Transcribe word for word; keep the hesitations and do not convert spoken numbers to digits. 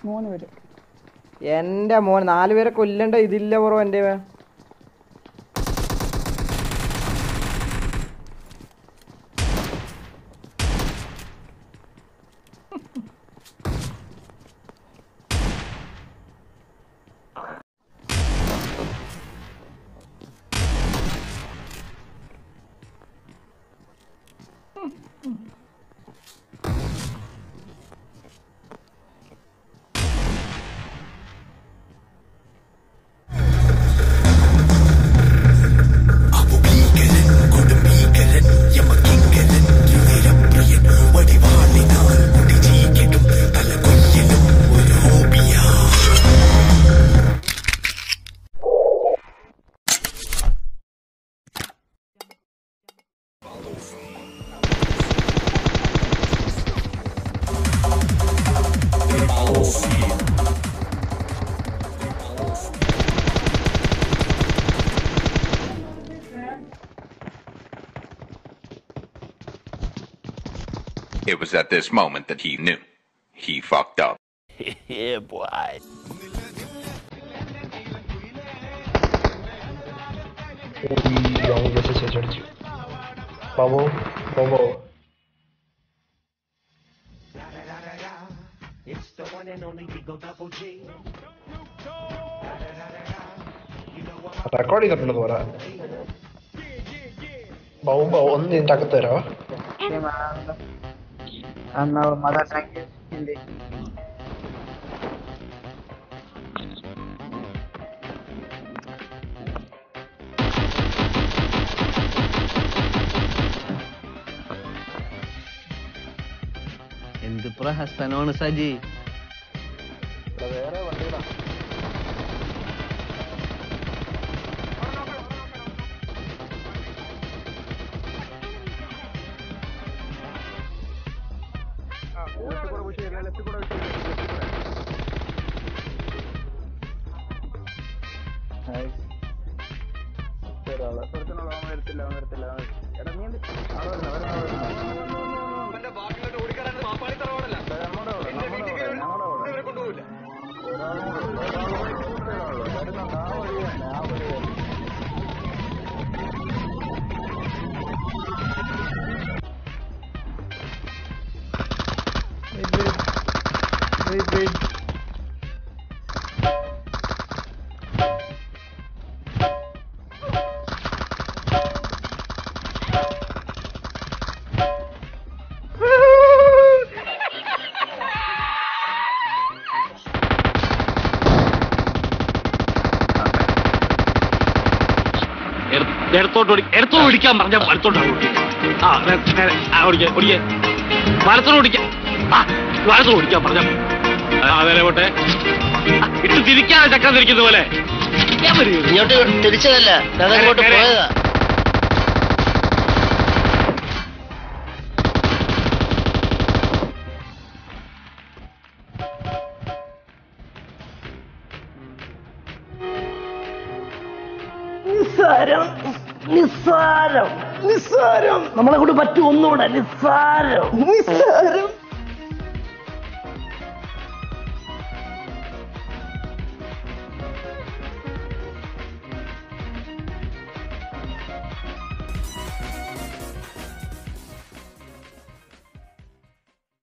മൂന്ന് പേര്. എന്റെ മോൻ നാല് പേരെ കൊല്ലണ്ട ഇതില്ല ബ്രോ എന്റെ. It was at this moment that he knew. He fucked up. Yeah, boy. Bobo, Bobo. It's the one and only Eagle Double G. Record ചെയ്തിട്ടുണ്ടെന്ന് പറ. ബൗബോ ഒന്ന് ഇതിന്റെ അകത്ത് തരാ. എന്നാ മദർ ടാങ്ക് ഇല്ലേ? എന്ത് പ്രഹസനമാണ് സജി. വേറെ വണ്ടിയിടാ. എടുത്തോട്ട് എടുത്തോട്ട് ഓടിക്കാൻ പറഞ്ഞ വലത്തോട്ടാണ് ആ ഓടിക്കാൻ ഓടിക്കാൻ വലത്തോട്ട് ഓടിക്കാൻ ആ വലത്തോട്ട് ഓടിക്കാൻ പറഞ്ഞ അതേ പോട്ടെ ഇട്ട് തിരിക്കാതെ ചക്രം തിരിക്കുന്ന പോലെ ഇങ്ങോട്ട് തിരിച്ചതല്ല അങ്ങോട്ട് പോയതാ. നിസ്സാരം നിസ്സാരം നിസ്സാരം നമ്മളെ കൊണ്ട് പറ്റും ഒന്നുകൂടെ നിസ്സാരം നിസ്സാരം